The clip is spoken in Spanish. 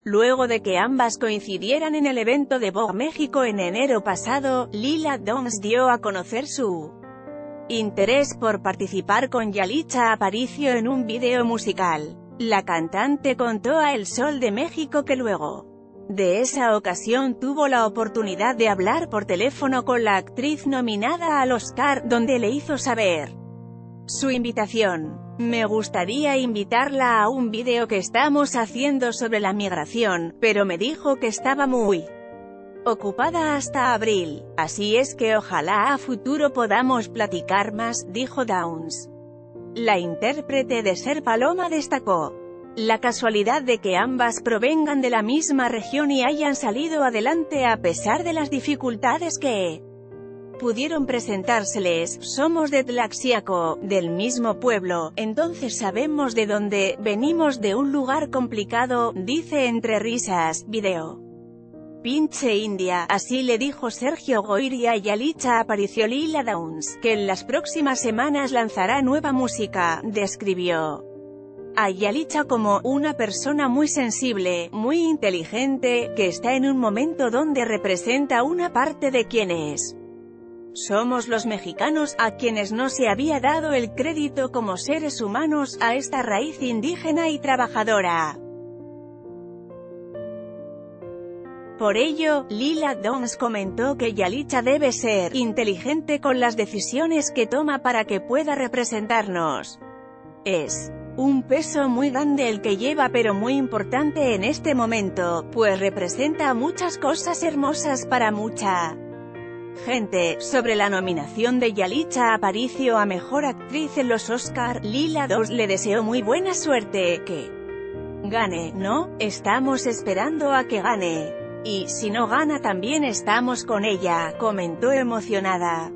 Luego de que ambas coincidieran en el evento de Vogue México en enero pasado, Lila Downs dio a conocer su interés por participar con Yalitza Aparicio en un video musical. La cantante contó a El Sol de México que luego de esa ocasión tuvo la oportunidad de hablar por teléfono con la actriz nominada al Oscar, donde le hizo saber su invitación. Me gustaría invitarla a un video que estamos haciendo sobre la migración, pero me dijo que estaba muy ocupada hasta abril, así es que ojalá a futuro podamos platicar más, dijo Downs. La intérprete de Ser Paloma destacó la casualidad de que ambas provengan de la misma región y hayan salido adelante a pesar de las dificultades que pudieron presentárseles. Somos de Tlaxiaco, del mismo pueblo, entonces sabemos de dónde venimos, de un lugar complicado, dice entre risas. Video. Pinche India, así le dijo Sergio Goyri a Yalitza Aparicio. Lila Downs, que en las próximas semanas lanzará nueva música, describió a Yalitza como una persona muy sensible, muy inteligente, que está en un momento donde representa una parte de quienes somos los mexicanos, a quienes no se había dado el crédito como seres humanos, a esta raíz indígena y trabajadora. Por ello, Lila Downs comentó que Yalitza debe ser inteligente con las decisiones que toma para que pueda representarnos. Es un peso muy grande el que lleva, pero muy importante en este momento, pues representa muchas cosas hermosas para mucha gente. Sobre la nominación de Yalitza Aparicio a Mejor Actriz en los Oscar, Lila Downs le deseó muy buena suerte, que gane, ¿no? Estamos esperando a que gane. Y si no gana también estamos con ella, comentó emocionada.